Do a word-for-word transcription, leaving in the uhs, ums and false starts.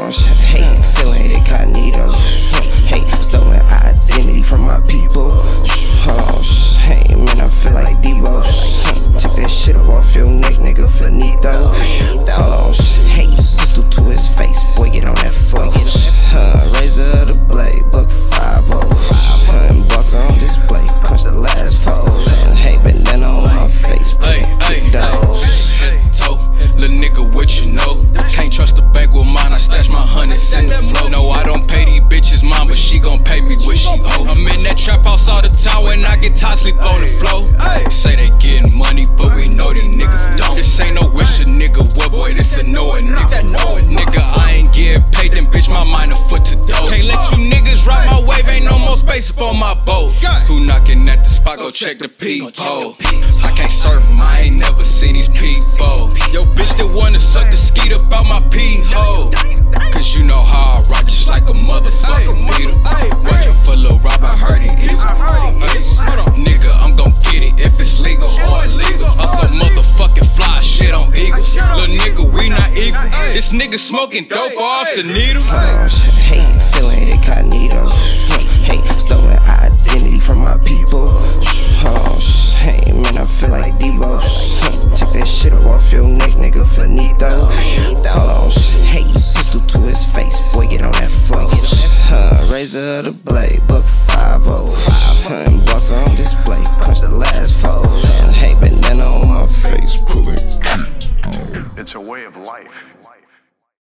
on, hate, feeling incognito. Hey, stolen identity from my people. Oh, hey, man, I feel like Debo. Take that shit up off your neck, nigga, finito. Hold on, hey, pistol to his face, boy, get on that flow. Huh, razor of the blade, buck five oh. Huh, and boss on display, punch the last foe. Hey, bandana on my face, play kick dogs. Head to toe, little nigga, what you know? Can't trust the bank with mine, I stash my hundreds in the flow. No, I don't pay these bitches mine, but she gon' pay me what she owe. I'm in that trap house all the time when I get tired, sleep on the floor. Say they getting money, but we know these niggas don't. This ain't no wish a nigga what, boy, this a know a nigga. Nigga, I ain't getting paid, then bitch, my mind a foot to dough. Can't let you niggas ride my wave, ain't no more space up on my boat. Who knocking at the spot, go check the peephole. I can't serve them, I ain't never seen these people. Yo, bitch that wanna suck the skeet up out my pee hole. Cause you know how I rock just like a motherfucking beetle. Working for Lil Rob, I heard he evil. Nigga, I'm gon' get it if it's legal or illegal. Us some motherfucking fly shit on eagles. Lil' nigga, we not equal. This nigga smoking dope off the needle. Hate, feeling incognito. Hey, stolen identity from my people. Oh, hey, man, I feel like Debo. Take that shit up off your neck, nigga, finito. Hold on, hey, pistol to his face, boy, get on that flow. Huh, razor of the blade, buck